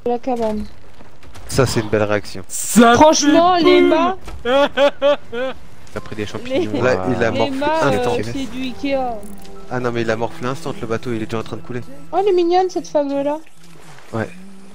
La cabane. Ça, c'est une belle réaction. Ça Franchement, fait les boum. mâts, Il a pris des champignons. les, Là, il a les morflé mâts, instant. c'est du Ikea. Ah non, mais il a morflé instant, le bateau, il est déjà en train de couler. Oh, elle est mignonne cette fable-là. Ouais.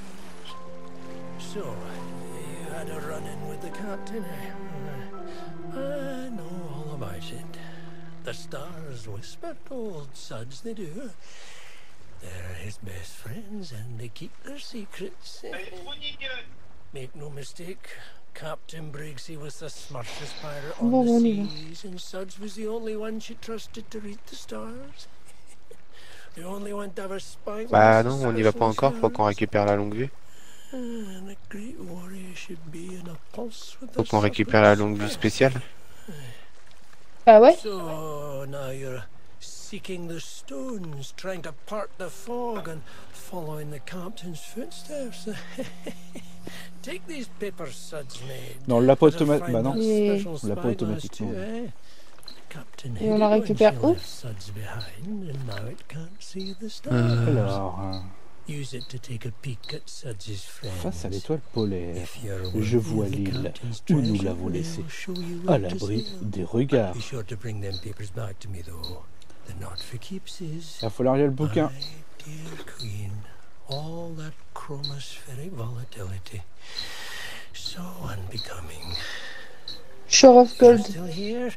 So, you had a run-in with the captain, eh? I know all about it. The stars whisper to old suds, they do. They're his best friends and they keep their secrets. Make no mistake, Captain Briggsy was the smartest pirate on Bon, the on y va. seas, and Suds was the only one she trusted to read the stars. The only one to ever spy on Bah us non, on n'y va pas encore, faut qu'on récupère la longue vue. And a great warrior should be in a pulse with Faut the qu'on récupère la longue vue serpents. spéciale. Ah ouais? So now you're seeking the stones, trying to part the fog and following the captain's footsteps. Take these papers Suds made. Non, on l'a pas Better automatique. find Bah non. that Et- special On l'a pas spyglass automatiquement. too, eh? Captain Et on la hated when récupère she où? left Suds behind, and now it can't see the stars. Alors, Use it to take a peek at Suds's friends. face à l'étoile polaire, If you're je worthy vois of the l'île captain's où nous treasure, l'avons laissée, they'll show you à where to l'abri sail. des regards. Be sure to bring them papers back to me, though. They're not for keepsies. Il va falloir lire le bouquin. My dear queen, all that chromospheric volatility, so unbecoming. Shore of You're Gold. still here?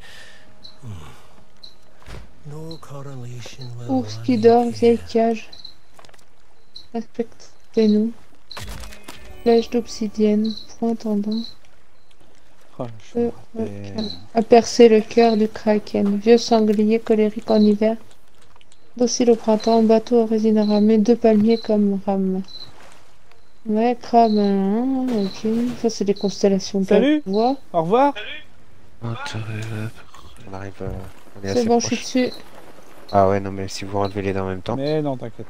No correlation with Ours one qui dort, Ikea. vieille cage. Respectez-nous. Flèche d'obsidienne, point tendant. Oh, je me Ok. rappelle. A percer le cœur du kraken. Vieux sanglier colérique en hiver. Docile au printemps, bateau à résine ramée, deux palmiers comme rame. Ouais, crabe, hein, ok. Ça, c'est des constellations de Salut. bois. Au revoir. On arrive, on est C'est assez bon, je proche. suis dessus. Ah ouais, non mais si vous relevez les deux en même temps. Mais non, t'inquiète.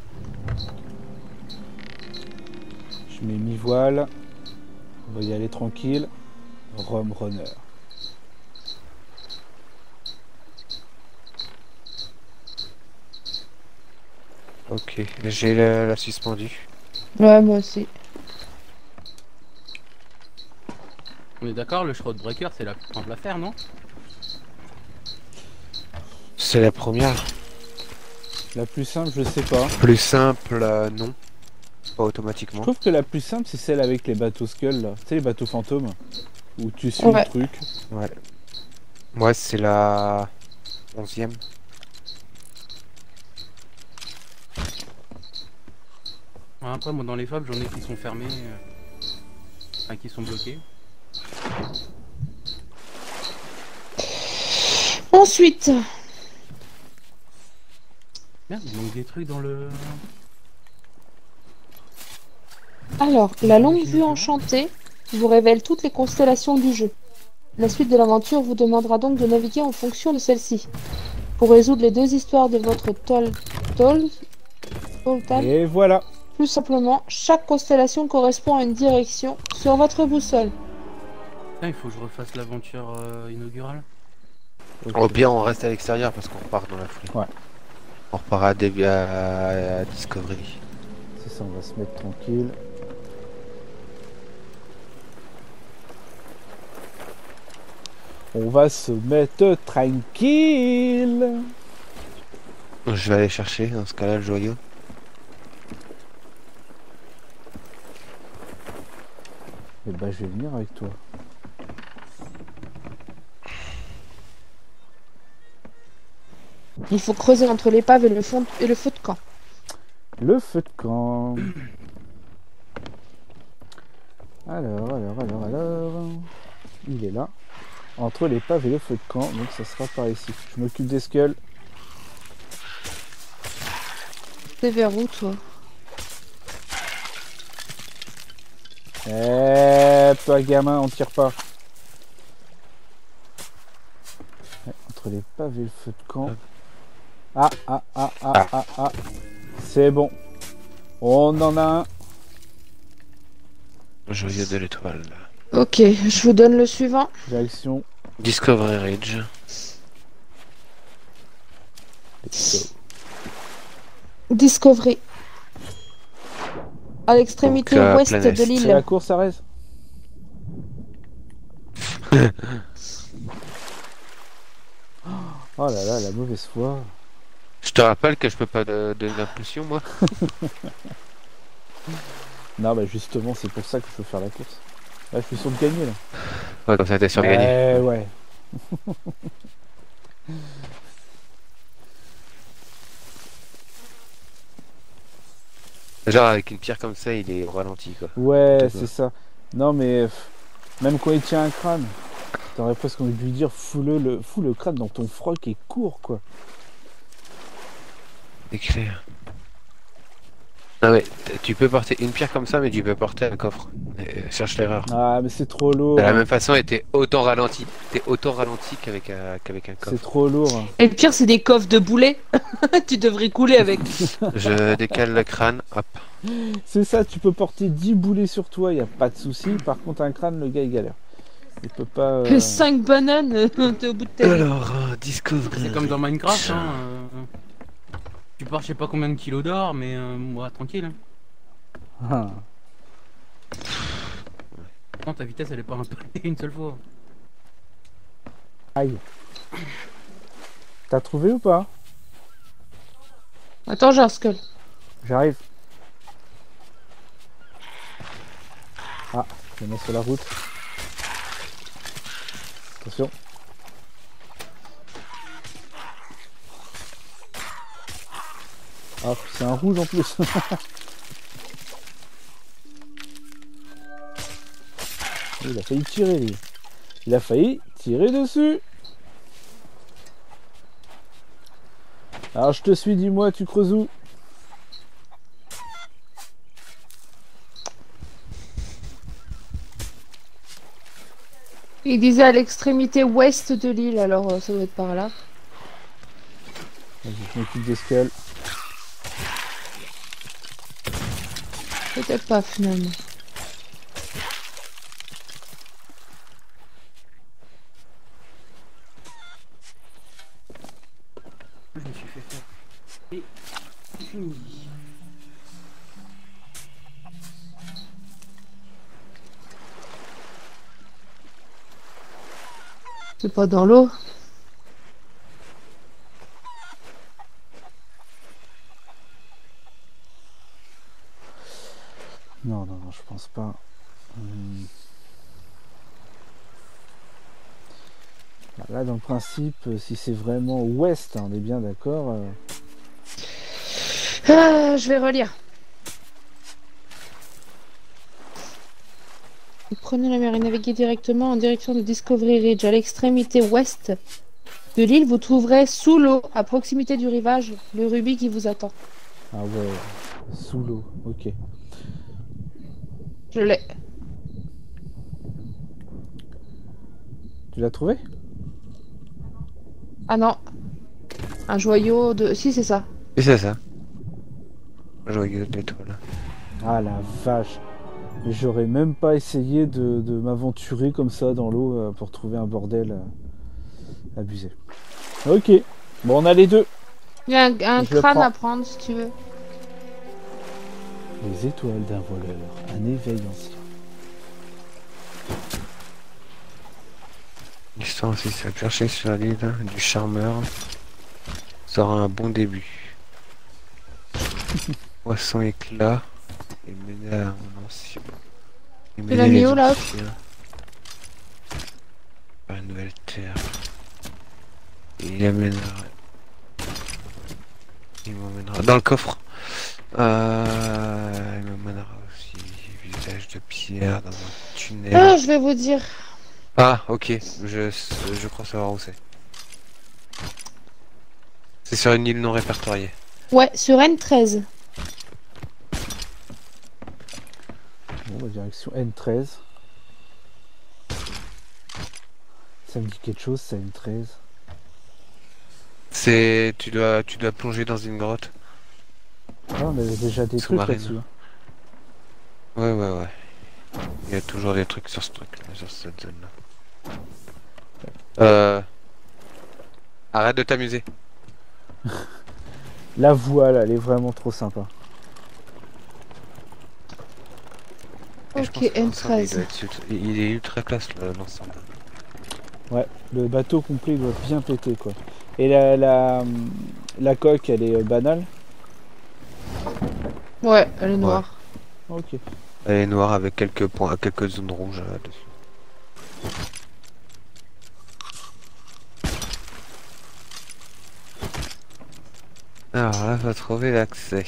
Je mets mi-voile. On va y aller tranquille. Rome runner. Ok, j'ai la suspendue. Ouais, moi aussi. On est d'accord, le Shroudbreaker c'est la plus simple à faire, non? C'est la première. La plus simple, je sais pas. Plus simple, non. Pas Je automatiquement. trouve que la plus simple, c'est celle avec les bateaux skulls, là. Tu sais, les bateaux fantômes. Où tu suis Ouais. le truc. Ouais. Moi, c'est la 11e. Ouais, après, moi dans les fables, j'en ai qui sont fermés, enfin qui sont bloqués. Ensuite, Merde, il manque des trucs dans le. alors, la longue vue enchantée vous révèle toutes les constellations du jeu. La suite de l'aventure vous demandera donc de naviguer en fonction de celle-ci. Pour résoudre les deux histoires de votre Toltal, Et voilà. plus simplement, chaque constellation correspond à une direction sur votre boussole. Putain, il faut que je refasse l'aventure inaugurale. Au pire, on reste à l'extérieur parce qu'on repart dans la foulée. Ouais. On repart à Discovery. C'est ça, on va se mettre tranquille. On va se mettre tranquille. Je vais aller chercher dans ce cas-là le joyau. Et bah, je vais venir avec toi. Il faut creuser entre l'épave et le fond et le feu de camp. Le feu de camp. Alors. Il est là. Entre l'épave et le feu de camp. Donc ça sera par ici. Je m'occupe des skulls. T'es vers où, toi? Toi gamin, on tire pas. Ouais, entre l'épave et le feu de camp. Ah. C'est bon. On en a un. Le joyau de l'étoile. Ok, je vous donne le suivant. Direction. Discovery Ridge. Let's go. Discovery. À l'extrémité Donc, ouest plein de est. C'est l'île. la course, Arès. Oh là là, la mauvaise foi. Je te rappelle que je peux pas donner d'impulsion, moi. Non, bah justement, c'est pour ça que je veux faire la course. Là, je suis sûr de gagner, là. Ouais, comme ça, t'es sûr de gagner. Ouais. Genre, avec une pierre comme ça, il est au ralenti, quoi. Ouais, N'importe quoi. c'est ça. Non, mais même quand il tient un crâne, t'aurais presque envie de lui dire fous le crâne dans ton froc et cours, quoi. C'est clair. Non, mais tu peux porter une pierre comme ça, mais tu peux porter un coffre. Cherche l'erreur. Ah, mais c'est trop lourd. De la même façon, t'es autant ralenti. T'es autant ralenti qu'avec un C'est coffre. trop lourd. Et le pire, c'est des coffres de boulets. Tu devrais couler avec. Je décale le crâne, hop. C'est ça, tu peux porter 10 boulets sur toi, y a pas de souci. Par contre, un crâne, le gars, il galère. Il peut pas. 5 bananes, t'es au bout de ta vie. Alors, Discovery. C'est comme dans Minecraft, hein. Tu pars je sais pas combien de kilos d'or, mais moi tranquille. Hein. Ah. Non, ta vitesse elle est pas impactée une seule fois. Aïe. T'as trouvé ou pas? Attends, j'ai un skull. J'arrive. Ah, je me mets sur la route. Attention. Ah, c'est un rouge en plus. Il a failli tirer, lui. Il a failli tirer dessus. Alors je te suis, dis-moi, tu creuses où? Il disait à l'extrémité ouest de l'île, alors ça doit être par là. Vas-y, je m'occupe des skulls. Peut-être pas finalement. Je me suis fait faire. Et fini. C'est pas dans l'eau. Non, je pense pas. Là, dans le principe, si c'est vraiment ouest, hein, on est bien d'accord. Je vais relire. Vous prenez la mer et naviguez directement en direction de Discovery Ridge. À l'extrémité ouest de l'île, vous trouverez sous l'eau, à proximité du rivage, le rubis qui vous attend. Ah ouais, sous l'eau, ok. Je l'ai. Tu l'as trouvé? Ah non. Un joyau de... Si, c'est ça. Et c'est ça. Joyeux d'étoile. Ah la vache. Mais j'aurais même pas essayé de m'aventurer comme ça dans l'eau pour trouver un bordel abusé. Ok. Bon, on a les deux. Il y a un Je le crâne prends. à prendre si tu veux. Les étoiles d'un voleur. Un éveil ancien. L'histoire aussi, c'est chercher sur l'île du charmeur. Ça aura un bon début. Poisson éclat. Et mener à un ancien. Et Tu l'as mis où, là? Vers une nouvelle terre. Et il amènera. Il m'emmènera dans le coffre. Il m'emmènera aussi visage de pierre dans un tunnel. Ah, je vais vous dire. Ah, ok, je crois savoir où c'est. C'est sur une île non répertoriée. Ouais, sur N13. Bon, bah, direction N13. Ça me dit quelque chose, ça N13. C'est... Tu dois plonger dans une grotte. Ah, on avait déjà des trucs Sous-marine. là-dessus. Ouais. Il y a toujours des trucs sur ce truc-là, sur cette zone-là. Arrête de t'amuser. La voile, elle est vraiment trop sympa. Et je Ok, pense que l'ensemble, N13. il est ultra classe l'ensemble. Ouais, le bateau complet doit bien péter quoi. Et la coque, elle est banale. Ouais, elle est noire. Ok. Elle est noire avec quelques points, quelques zones rouges dessus. Alors là, faut trouver l'accès.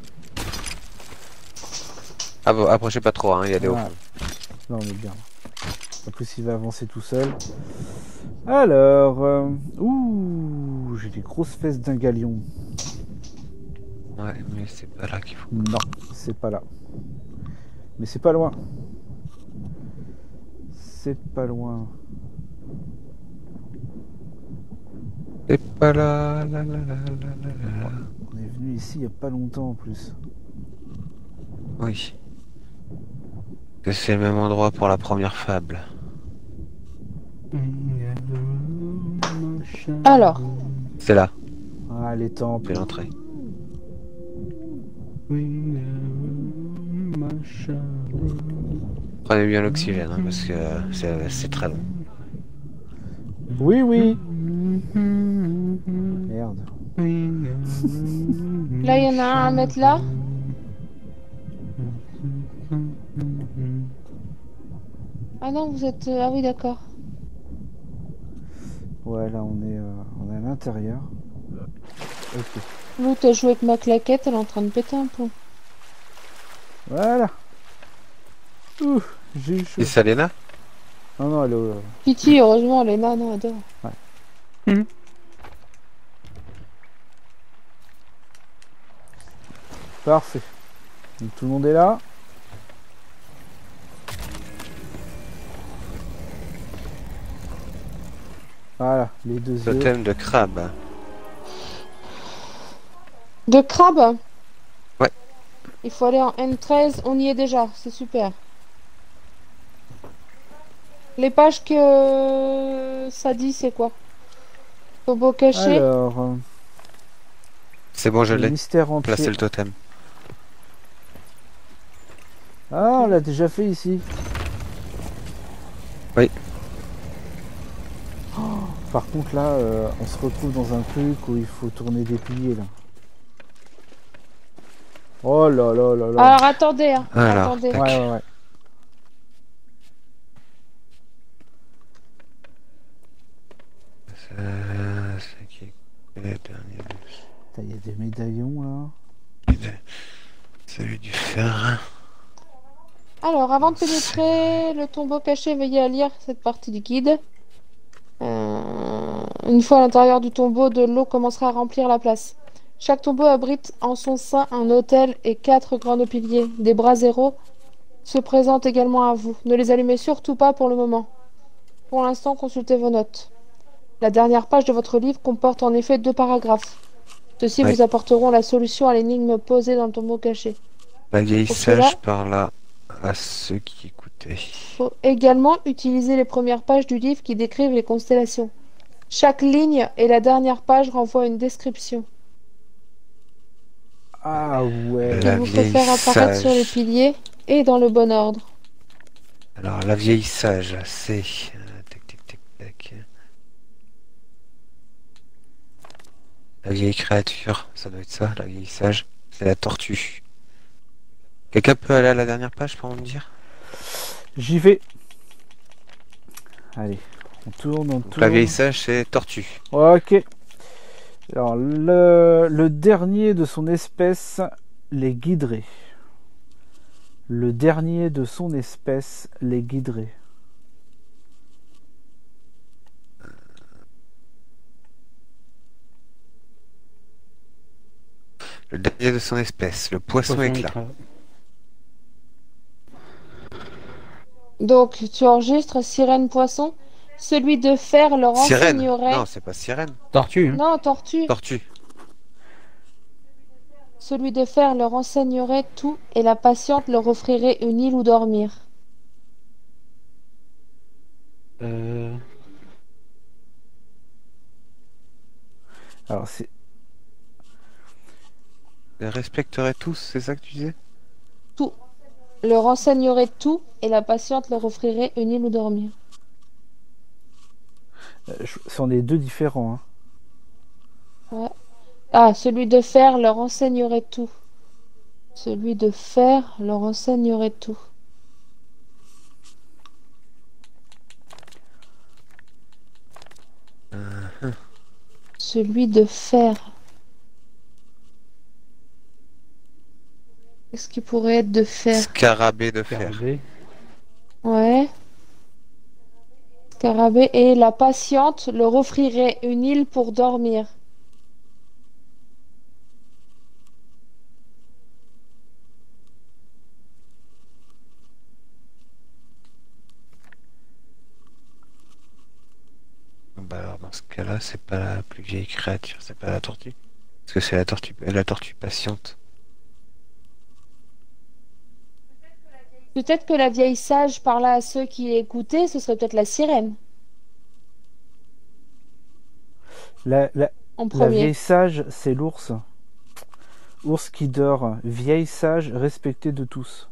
Ah bon, approchez pas trop, hein, il y a des hauts Ah. fonds. Là on est bien. En plus il va avancer tout seul. Alors, ouh, j'ai des grosses fesses d'un galion. Ouais, mais c'est pas là qu'il faut. Non, c'est pas là. Mais c'est pas loin. C'est pas loin. C'est pas là, là, là, là, là, là, là. On est venu ici il y a pas longtemps en plus. Oui. Que c'est le même endroit pour la première fable. Alors, C'est là, Ah, les temples. c'est l'entrée. Prenez bien l'oxygène, hein, parce que c'est très long. Oui, oui. Merde. là, il y en a un à mettre là. Ah non, vous êtes... Ah oui, d'accord. Ouais, là on est à l'intérieur. Ok. L'autre a joué avec ma claquette, elle est en train de péter un plomb. Voilà. Ouh, j'ai eu chaud. Et Salena? Non, non, elle est Kitty, heureusement, elle est là, non, adore. parfait. Donc tout le monde est là. Voilà, les deux œufs. Totem de crabe. De crabe? Ouais. Il faut aller en N13, on y est déjà, c'est super. Les pages que ça dit, c'est quoi? Tombeau caché? Alors, C'est bon, je le l'ai. mystère entier. Placé le totem. Ah, on l'a déjà fait ici. Oui. Oh, par contre là, on se retrouve dans un truc où il faut tourner des piliers là. Oh là là là là. Alors attendez, hein. Alors, Attendez. tac. Ouais, ouais, ouais. C'est qui est le dernier? Putain, il y a des médaillons là. Celui du fer. Alors, avant de pénétrer le tombeau caché, veillez à lire cette partie du guide. Une fois à l'intérieur du tombeau, de l'eau commencera à remplir la place. Chaque tombeau abrite en son sein un autel et 4 grands piliers. Des braseros se présentent également à vous. Ne les allumez surtout pas pour le moment. Pour l'instant, consultez vos notes. La dernière page de votre livre comporte en effet 2 paragraphes. Ceux-ci Oui. vous apporteront la solution à l'énigme posée dans le tombeau caché. La vieille Pour cela- sage parla à ceux qui écoutaient. Il faut également utiliser les premières pages du livre qui décrivent les constellations. Chaque ligne et la dernière page renvoient à une description. Ah ouais. La Il vous faut vieille faire apparaître sage. sur les piliers et dans le bon ordre. Alors, la vieille sage, c'est... tac, tac, tac, tac. La vieille créature, ça doit être ça, la vieille sage. C'est la tortue. Quelqu'un peut aller à la dernière page pour me dire? J'y vais. Allez, on tourne, on Donc, la tourne. vieille sage, c'est tortue. Ok. Alors, le dernier de son espèce les guiderait. Le dernier de son espèce les guiderait. Le dernier de son espèce, le poisson éclat. Donc, tu enregistres sirène poisson. Celui de fer leur Sirène? enseignerait. Non, c'est pas sirène. Tortue. Hein. Non, tortue. Tortue. Celui de fer leur enseignerait tout et la patiente leur offrirait une île où dormir. Alors, c'est. Les respecterait tous, c'est ça que tu disais? Tout. leur enseignerait tout et la patiente leur offrirait une île où dormir. C'en est deux différents. Hein. Ouais. Ah, celui de fer leur enseignerait tout. Celui de fer leur enseignerait tout. Celui de fer. Qu'est-ce qui pourrait être de fer? Scarabée de fer. Scarabée. Ouais. Scarabée. Et la patiente leur offrirait une île pour dormir. Bah alors dans ce cas-là, c'est pas la plus vieille créature, c'est pas la tortue. Parce que c'est la tortue patiente. Peut-être que la vieille sage parla à ceux qui écoutaient, ce serait peut-être la sirène La, la, en la premier. vieille sage, c'est l'ours. Ours qui dort. Vieille sage, respectée de tous.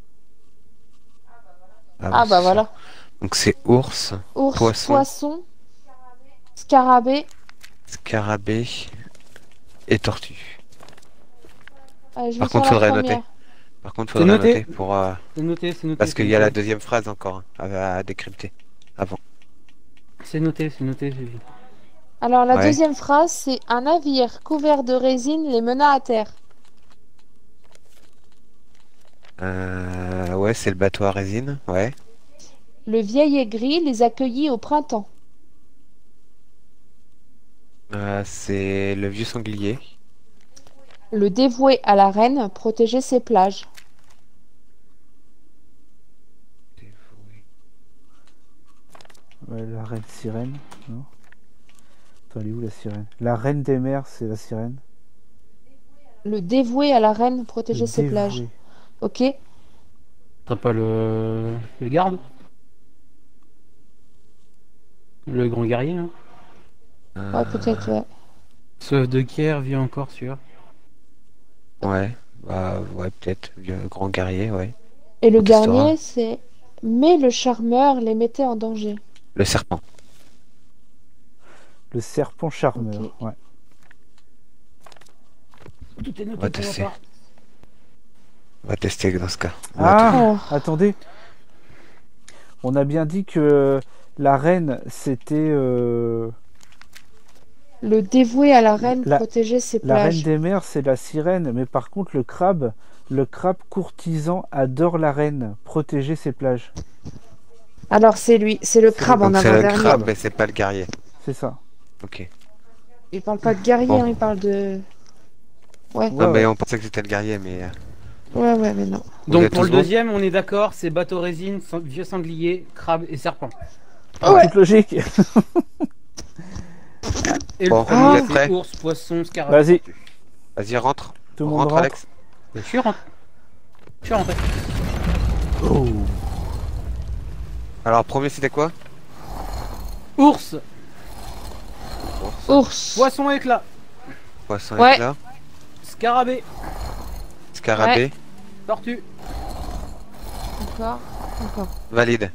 Ah oui, bah c'est voilà. ça. Donc c'est ours, Ours, Poisson. poisson, scarabée. scarabée et tortue. Ah, je vais Par sur contre, la faudrait première. noter. Par contre, C'est faudrait noté. noter pour C'est noté, c'est noté. parce c'est qu'il y a la noté. deuxième phrase encore hein, à décrypter avant. C'est noté, j'ai vu. Alors la Ouais. deuxième phrase, c'est un navire couvert de résine les mena à terre. Ouais, c'est le bateau à résine. Ouais. Le vieil aigri les accueillit au printemps. C'est le vieux sanglier. Le dévoué à la reine protégeait ses plages. Ouais, la reine sirène, non? Attends, elle est où la sirène? La reine des mers, c'est la sirène. Le dévoué à la reine protégeait Le ses dévoué. plages. Ok. T'as pas le garde? Le grand guerrier, hein? Ouais, peut-être, ouais. Sauf de Kier vit encore sûr. Ouais. Bah ouais, peut-être vieux grand guerrier. Ouais. Et le Contestera. dernier, c'est mais le charmeur les mettait en danger. Le serpent. Le serpent charmeur. Ok. Ouais. Tout est noté On va pour ma tester. part. On va tester dans ce cas. Ah, Oh. attendez. On a bien dit que la reine, c'était Le dévoué à la reine La- protégeait ses la reine plages. des mers, c'est la sirène. Mais par contre, le crabe courtisan adore la reine, protéger ses plages. Alors c'est lui, c'est le crabe en Donc c'est le avant-dernier. crabe, mais c'est pas le guerrier. C'est ça. Ok. Il parle pas de guerrier, Bon. hein, il parle de... Ouais, Non, Ouais, mais ouais. on pensait que c'était le guerrier, mais ouais, mais non. Vous Donc êtes pour le tous bons deuxième, on est d'accord, c'est bateau résine, vieux sanglier, crabe et serpent. En toute logique. Et Bon, le premier, vous êtes c'est prêts ours, poisson, scarabée. Vas-y, vas-y rentre. tout le monde Rentre, rentre. Alex. Je suis rentré. Je suis rentré. Oh. Alors premier c'était quoi? Ours, Ours. poisson éclat, Poisson Ouais. éclat. scarabée, Scarabée. tortue. Encore, encore. Valide.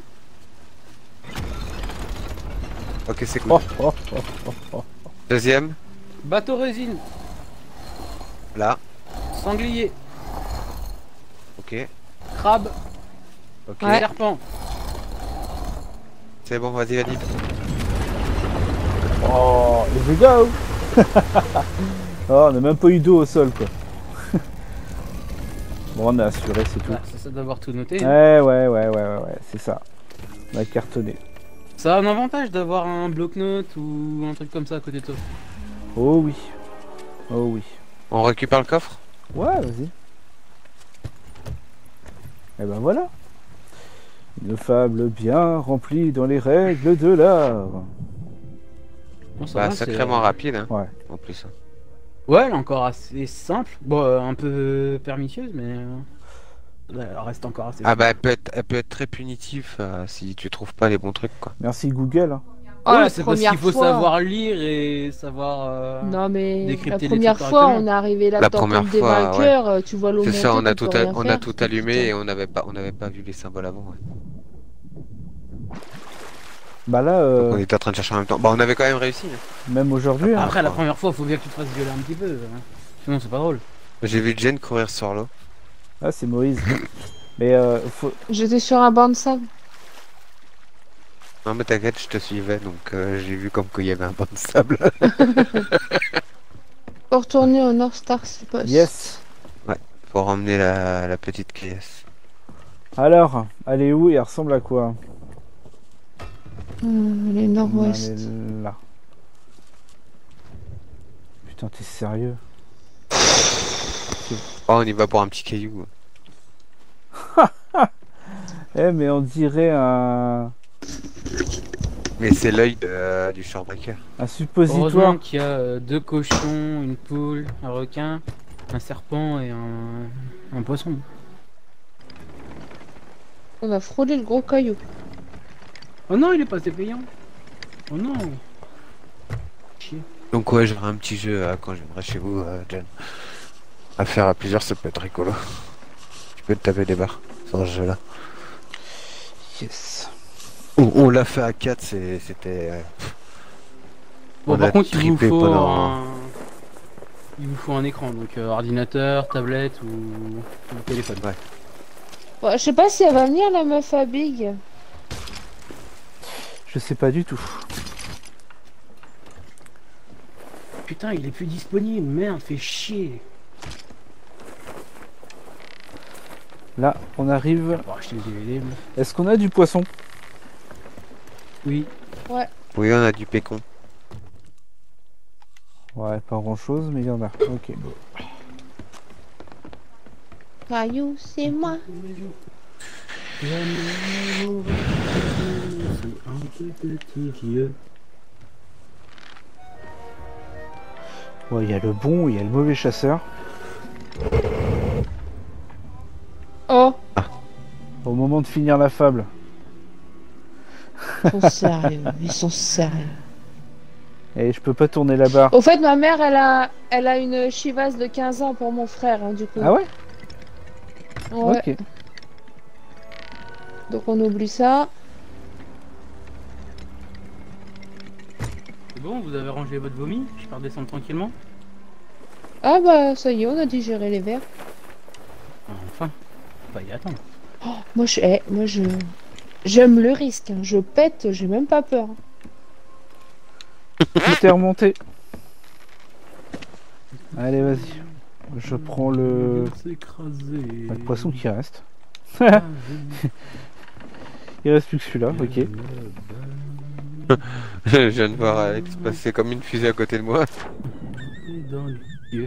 Ok, c'est cool. Oh, oh, oh, oh. Deuxième. Bateau résine, Là. sanglier, Ok. crabe, Ok. Ouais. serpent. C'est bon, vas-y, valide. Oh, here we go. Oh, on n'a même pas eu d'eau au sol, quoi. Bon, on a assuré, c'est tout. Ah, ça doit avoir tout noté. Ouais, c'est ça. On a cartonné. Ça a un avantage d'avoir un bloc-notes ou un truc comme ça à côté de toi. Oh oui. Oh oui. On récupère le coffre? Ouais, vas-y. Et ben voilà. Une fable bien remplie dans les règles de l'art. Bon, ça Bah, va, c'est- sacrément rapide, hein. Ouais. En plus. Ouais, elle est encore assez simple. Bon, un peu pernicieuse, mais elle reste encore assez Ah bah, elle peut être très punitive si tu trouves pas les bons trucs, quoi. Merci Google. Hein. Oh, Ouais, la c'est parce première qu'il faut fois. savoir lire et savoir. Non, mais la décrypter les première trucs fois, correctement. on est arrivé là La dans première Temple des fois, vainqueurs, tu vois l'eau C'est ça, monter, tu peux rien on a faire. tout Tu dis, allumé putain. et on n'avait pas vu les symboles avant. Ouais. Bah là, Donc on était en train de chercher en même temps. Bah on avait quand même réussi. Hein. même aujourd'hui, hein. Après, la fois. première fois, faut bien que tu te fasses violer un petit peu. Hein. Sinon, c'est pas drôle. J'ai vu Jen courir sur l'eau. Ah, c'est Moïse. Mais J'étais sur un banc de sable. Non mais t'inquiète, je te suivais, donc j'ai vu comme qu'il y avait un banc de sable. Faut retourner au North Star Post. yes. Pour emmener la petite caisse. Alors, elle est où et elle ressemble à quoi? Les nord-ouest. Elle est là. Putain, t'es sérieux? Oh, on y va pour un petit caillou. Eh, mais on dirait un Mais c'est l'œil du Shorebreaker. suppositoire. Heureusement qu'il y a 2 cochons, une poule, un requin, un serpent et un poisson. On a frôlé le gros caillou. Oh non, il est passé payant. Oh non. Chier. Donc ouais, j'aurai un petit jeu quand je viendrai chez vous, Jen. À faire à plusieurs, ça peut être rigolo. Tu peux te taper des barres sur ce jeu-là. Yes. On l'a fait à 4, c'était... Bon, On par a contre, trippé pendant- il vous faut un écran, donc ordinateur, tablette ou téléphone. Ouais. Ouais, je sais pas si elle va venir, la meuf à Big. Je sais pas du tout. Putain, il est plus disponible, merde, fait chier. Là, on arrive. On va acheter le DVD. moi. Est-ce qu'on a du poisson? Oui. Oui, on a du pécon. Ouais, pas grand chose, mais il y en a. Ok. Caillou, c'est moi. Ouais, il y a le bon, il y a le mauvais chasseur. Oh, Au moment de finir la fable. ils sont sérieux, ils sont sérieux. Et je peux pas tourner la barre. Au fait, ma mère, elle a une Chivas de 15 ans pour mon frère, hein, du coup. Ah ouais? Ouais. Ok. Donc on oublie ça. C'est bon, vous avez rangé votre vomi? Je peux redescendre tranquillement? Ah bah ça y est, on a digéré les verres. Enfin, on va y attendre. Moi j'aime le risque. Hein. Je pète, j'ai même pas peur. Tout est remonté. Allez, vas-y. Je prends le poisson qui reste. Il reste plus que celui-là, ok. Je viens de voir Alex passer comme une fusée à côté de moi. Dans les yeux.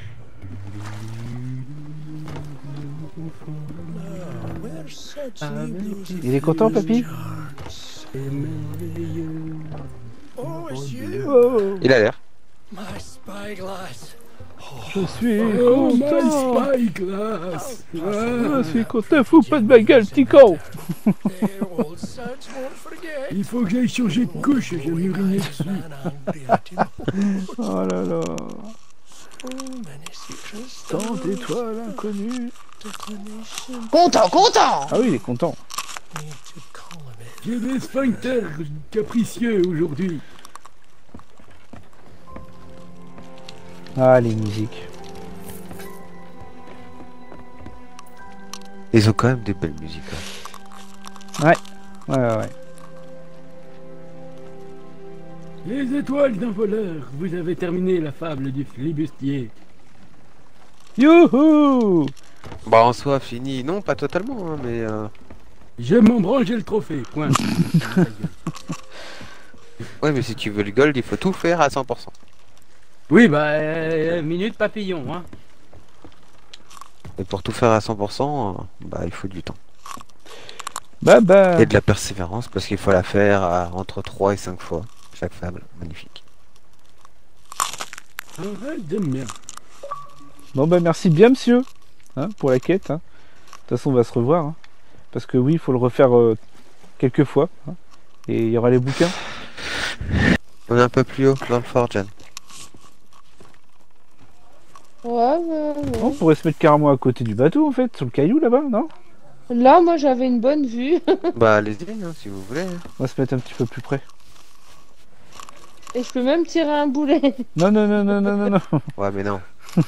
We're such needles Il est content, papy? C'est merveilleux. Oh, it's you, Oh, Il a l'air. my spyglass. je suis Oh, my content. spyglass! Je suis content, fous pas de ma gueule, petit con. The old suds won't forget. Il faut que j'aille changer de couche, j'ai uriné dessus. Man angry at him. Oh là là. Oh, many secrets. Tant d'étoiles inconnues. Declination. Content. Ah oui, il est content. Need to column it. J'ai des sphincters capricieux aujourd'hui. Ah, les musiques. Ils ont quand même des belles musiques. Hein. Ouais, ouais. Les étoiles d'un voleur, vous avez terminé la fable du flibustier. Youhou! Bah en soi, fini. Non, pas totalement, hein, mais... Je m'en branle, j'ai le trophée, point. Ouais, mais si tu veux le gold, il faut tout faire à 100%. Oui, bah, minute papillon, hein. Et pour tout faire à 100%, bah il faut du temps. Bah. Et de la persévérance, parce qu'il faut la faire entre 3 et 5 fois. Chaque fable, magnifique. Arrête de merde. Bon bah merci bien, monsieur, hein, pour la quête. Hein. De toute façon, on va se revoir. Hein. Parce que oui, il faut le refaire quelques fois. Hein. Et il y aura les bouquins. On est un peu plus haut dans le fort, Jan. Ouais, On pourrait se mettre carrément à côté du bateau en fait, sur le caillou là-bas, non? Là, moi, j'avais une bonne vue. Bah allez-y, hein, si vous voulez. On va se mettre un petit peu plus près. Et je peux même tirer un boulet. Non, non, non, non, non, non, non. Ouais, mais non.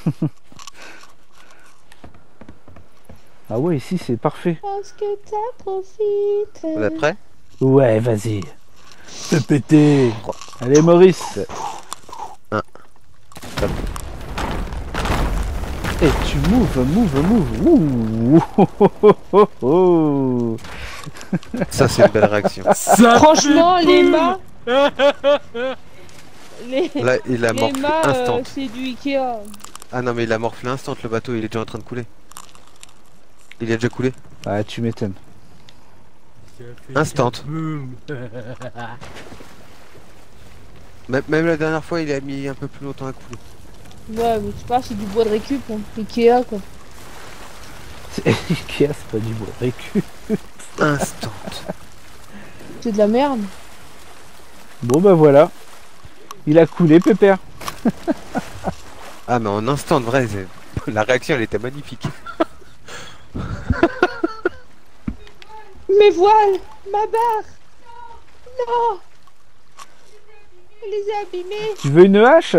Ah ouais, ici c'est parfait. Parce que ça profite. Vous êtes prêts? Ouais, vas-y. Fais péter. Allez, Maurice. Un. Stop. Et tu move. Ouh. Oh, oh, oh. Ça, c'est une belle réaction. Franchement, les mâts. Les, Là, il a les morflé mâts, instant. c'est du Ikea. Ah non, mais il a morflé instant, le bateau, il est déjà en train de couler. Il est déjà coulé. Ah, tu m'étonnes. Instant. Même la dernière fois, il a mis un peu plus longtemps à couler. Ouais, mais tu parles, c'est du bois de récup. Hein. Ikea, quoi. Ikea, c'est pas du bois récup. Instant. C'est de la merde. Bon bah voilà. Il a coulé, Pépère. Ah, mais en instant, de vrai, la réaction, elle était magnifique. Mes voiles, ma barre. Non. Je les ai abîmés. Tu veux une hache?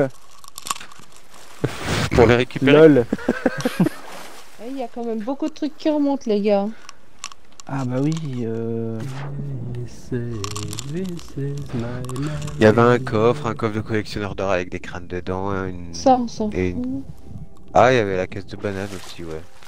Pour les récupérer. Lol. Il y a quand même beaucoup de trucs qui remontent, les gars. Ah bah oui. Il y avait un coffre de collectionneur d'or avec des crânes dedans. Ça, on s'en Et fout. Ah, il y avait la caisse de banane aussi, ouais.